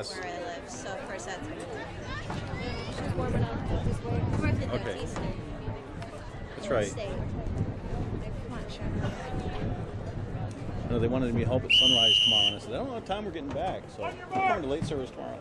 Yes. where I live, so of course that's She's warming up. Just wait. we're at the Okay. Eastern. That's right. State. Come on, Sean. No, they wanted me to help at sunrise tomorrow, and I said, I don't know what time we're getting back, so I'm coming to late service tomorrow.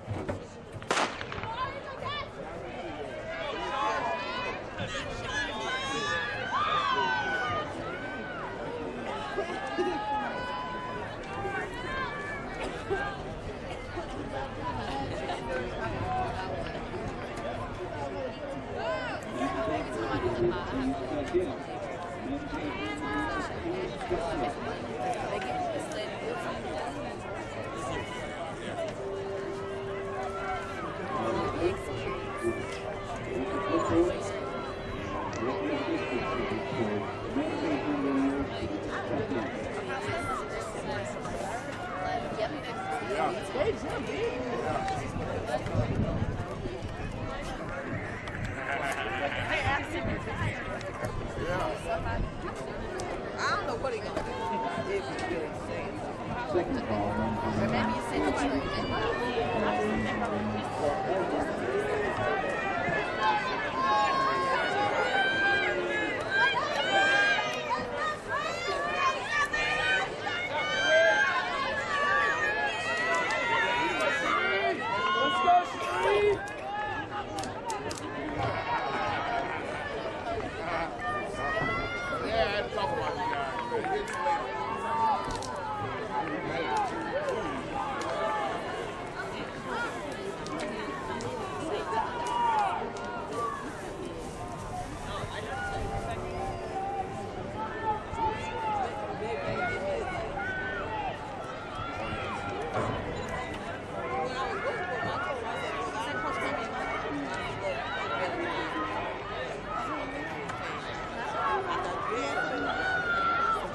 I don't know what he gonna do if he gets sick. Second call. Or maybe you said Yeah, I had to talk about the guy.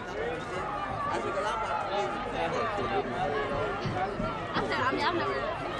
I've never